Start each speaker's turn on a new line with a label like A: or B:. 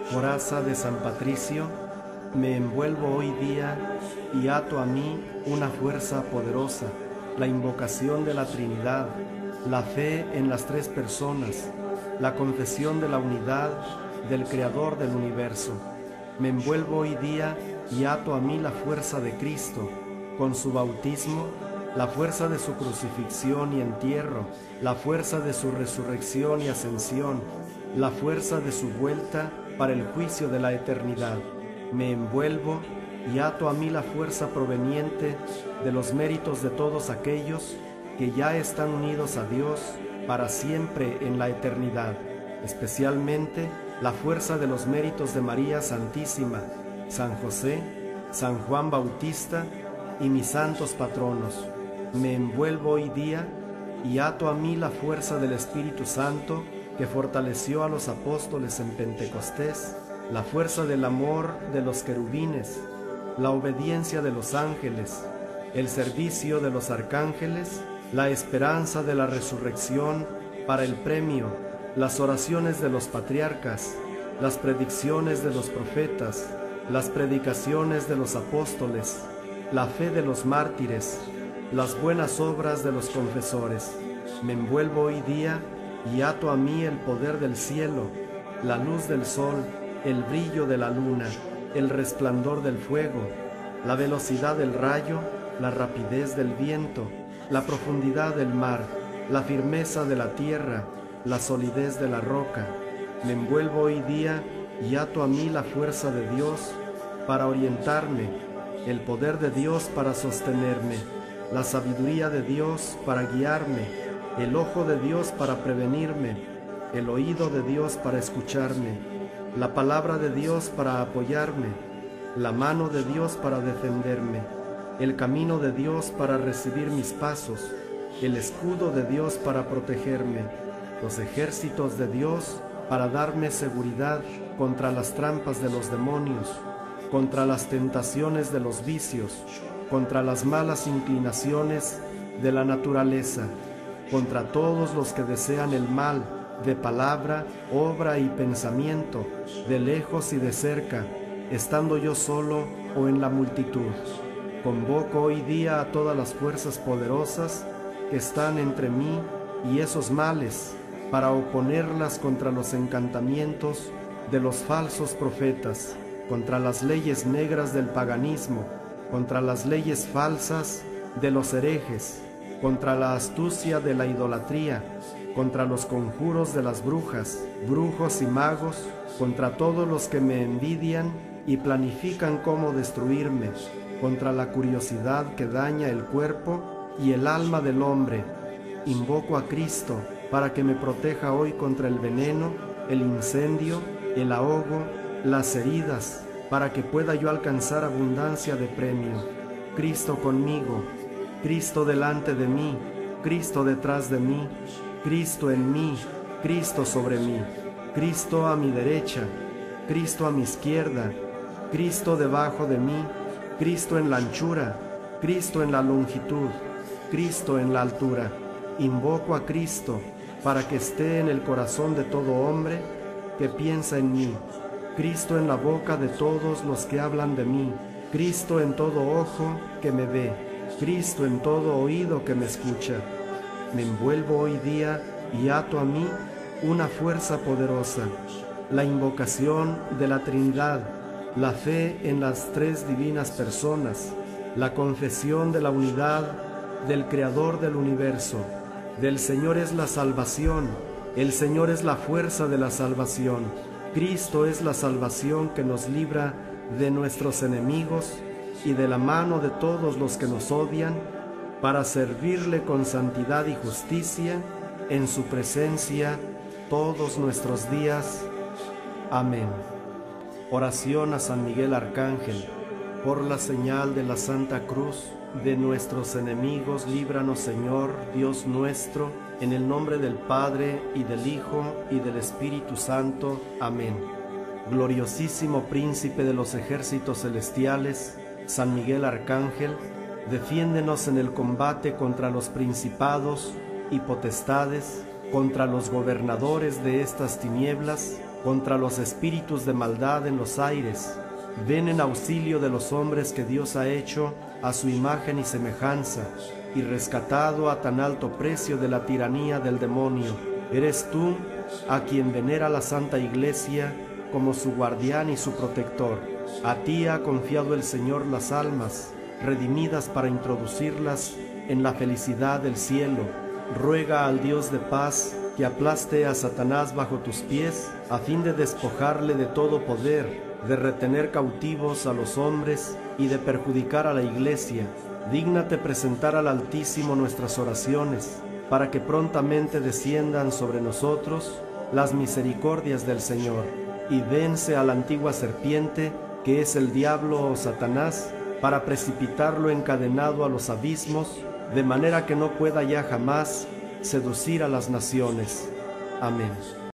A: Coraza de San Patricio, me envuelvo hoy día y ato a mí una fuerza poderosa, la invocación de la Trinidad, la fe en las tres personas, la confesión de la unidad del Creador del universo. Me envuelvo hoy día y ato a mí la fuerza de Cristo, con su bautismo, la fuerza de su crucifixión y entierro, la fuerza de su resurrección y ascensión, la fuerza de su vuelta para el juicio de la eternidad. Me envuelvo y ato a mí la fuerza proveniente de los méritos de todos aquellos que ya están unidos a Dios para siempre en la eternidad, especialmente la fuerza de los méritos de María Santísima, San José, San Juan Bautista y mis santos patronos. Me envuelvo hoy día y ato a mí la fuerza del Espíritu Santo que fortaleció a los apóstoles en Pentecostés, la fuerza del amor de los querubines, la obediencia de los ángeles, el servicio de los arcángeles, la esperanza de la resurrección para el premio, las oraciones de los patriarcas, las predicciones de los profetas, las predicaciones de los apóstoles, la fe de los mártires, las buenas obras de los confesores. Me envuelvo hoy día y ato a mí el poder del cielo, la luz del sol, el brillo de la luna, el resplandor del fuego, la velocidad del rayo, la rapidez del viento, la profundidad del mar, la firmeza de la tierra, la solidez de la roca. Me envuelvo hoy día y ato a mí la fuerza de Dios para orientarme, el poder de Dios para sostenerme, la sabiduría de Dios para guiarme, el ojo de Dios para prevenirme, el oído de Dios para escucharme, la palabra de Dios para apoyarme, la mano de Dios para defenderme, el camino de Dios para recibir mis pasos, el escudo de Dios para protegerme, los ejércitos de Dios para darme seguridad contra las trampas de los demonios, contra las tentaciones de los vicios, contra las malas inclinaciones de la naturaleza, contra todos los que desean el mal, de palabra, obra y pensamiento, de lejos y de cerca, estando yo solo o en la multitud. Convoco hoy día a todas las fuerzas poderosas que están entre mí y esos males, para oponerlas contra los encantamientos de los falsos profetas, contra las leyes negras del paganismo, contra las leyes falsas de los herejes, contra la astucia de la idolatría, contra los conjuros de las brujas, brujos y magos, contra todos los que me envidian y planifican cómo destruirme, contra la curiosidad que daña el cuerpo y el alma del hombre. Invoco a Cristo para que me proteja hoy contra el veneno, el incendio, el ahogo, las heridas, para que pueda yo alcanzar abundancia de premio. Cristo conmigo, Cristo delante de mí, Cristo detrás de mí, Cristo en mí, Cristo sobre mí, Cristo a mi derecha, Cristo a mi izquierda, Cristo debajo de mí, Cristo en la anchura, Cristo en la longitud, Cristo en la altura. Invoco a Cristo para que esté en el corazón de todo hombre que piensa en mí, Cristo en la boca de todos los que hablan de mí, Cristo en todo ojo que me ve, Cristo en todo oído que me escucha. Me envuelvo hoy día y ato a mí una fuerza poderosa, la invocación de la Trinidad, la fe en las tres divinas personas, la confesión de la unidad del Creador del universo. Del Señor es la salvación, el Señor es la fuerza de la salvación, Cristo es la salvación que nos libra de nuestros enemigos y de la mano de todos los que nos odian, para servirle con santidad y justicia en su presencia todos nuestros días. Amén. Oración a San Miguel Arcángel. Por la señal de la Santa Cruz de nuestros enemigos, líbranos, Señor, Dios nuestro, en el nombre del Padre, y del Hijo, y del Espíritu Santo. Amén. Gloriosísimo Príncipe de los ejércitos celestiales, San Miguel Arcángel, defiéndenos en el combate contra los principados y potestades, contra los gobernadores de estas tinieblas, contra los espíritus de maldad en los aires. Ven en auxilio de los hombres que Dios ha hecho a su imagen y semejanza, y rescatado a tan alto precio de la tiranía del demonio. Eres tú, a quien venera la Santa Iglesia como su guardián y su protector. A ti ha confiado el Señor las almas, redimidas para introducirlas en la felicidad del cielo. Ruega al Dios de paz que aplaste a Satanás bajo tus pies, a fin de despojarle de todo poder, de retener cautivos a los hombres y de perjudicar a la Iglesia. Dígnate presentar al Altísimo nuestras oraciones, para que prontamente desciendan sobre nosotros las misericordias del Señor, y vence a la antigua serpiente, que es el diablo o Satanás, para precipitarlo encadenado a los abismos, de manera que no pueda ya jamás seducir a las naciones. Amén.